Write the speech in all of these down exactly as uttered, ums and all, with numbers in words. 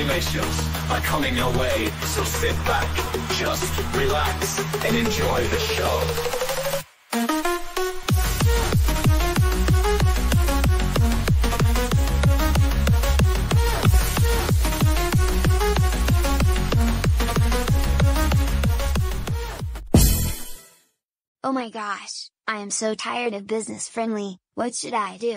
animations are coming your way, so sit back, just relax, and enjoy the show. Oh my gosh, I am so tired of business friendly, what should I do?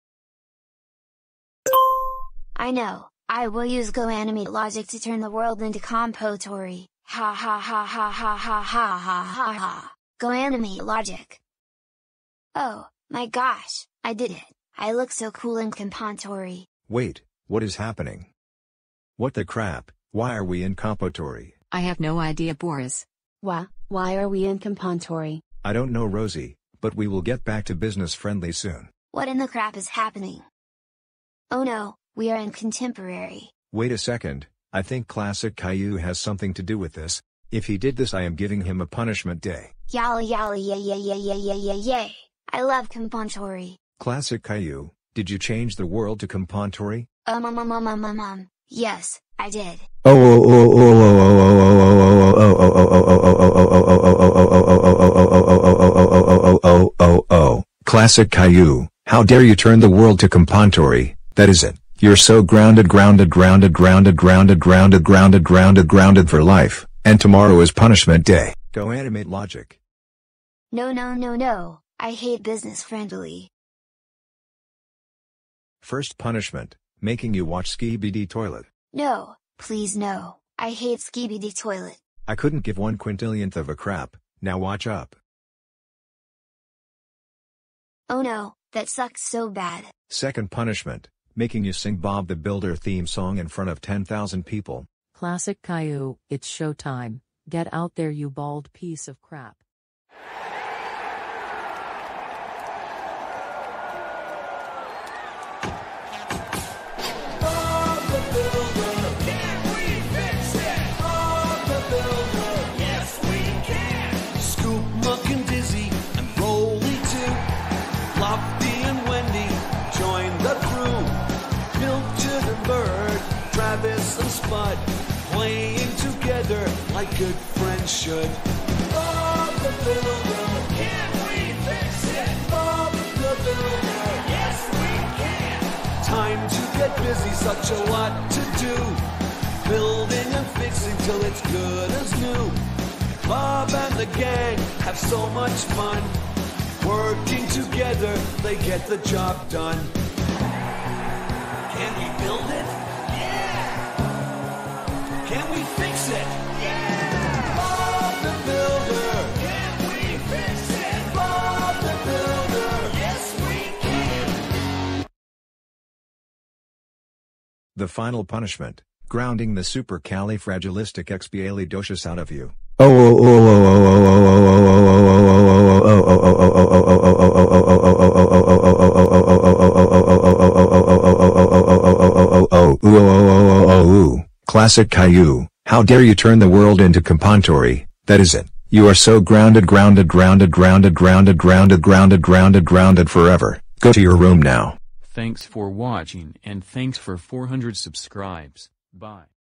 I know, I will use GoAnimate logic to turn the world into compotory, ha ha ha ha ha ha ha ha ha ha, GoAnimate logic. Oh, my gosh, I did it, I look so cool in compotory. Wait, what is happening? What the crap, why are we in compotory? I have no idea, Boris. Why, why are we in compotory? I don't know, Rosie, but we will get back to business friendly soon. What in the crap is happening? Oh no, we are in contemporary. Wait a second, I think Classic Caillou has something to do with this. If he did this, I am giving him a punishment day. Yalla yalla yay yay yay yay yay yay yay. I love compontory. Classic Caillou, did you change the world to compontory? Um um um um um um um. Yes, I did. Oh oh oh oh oh oh oh oh oh oh oh oh oh. Classic Caillou, how dare you turn the world to compontory? That is it. You're so grounded grounded grounded grounded grounded grounded grounded grounded grounded for life, and tomorrow is punishment day. GoAnimate logic. No no no no, I hate business friendly. First punishment, making you watch Skibidi Toilet. No, please no, I hate Skibidi Toilet. I couldn't give one quintillionth of a crap, now watch up. Oh no, that sucks so bad. Second punishment, making you sing Bob the Builder theme song in front of ten thousand people. Classic Caillou, it's showtime. Get out there, you bald piece of crap. Travis and Spud, playing together like good friends should. Bob the Builder, can we fix it? Bob the Builder, yes we can. Time to get busy, such a lot to do. Building and fixing till it's good as new. Bob and the gang have so much fun. Working together, they get the job done. Can we build it? Can we fix it? Yeah! Bob the Builder! Can we fix it? Bob the Builder! Yes, we can! The final punishment, grounding the supercalifragilisticexpialidocious out of you. Oh oh oh oh oh oh oh oh. Classic Caillou, how dare you turn the world into compontory? That is it. You are so grounded grounded grounded grounded grounded grounded grounded grounded grounded forever. Go to your room now. Thanks for watching and thanks for four hundred subscribes. Bye.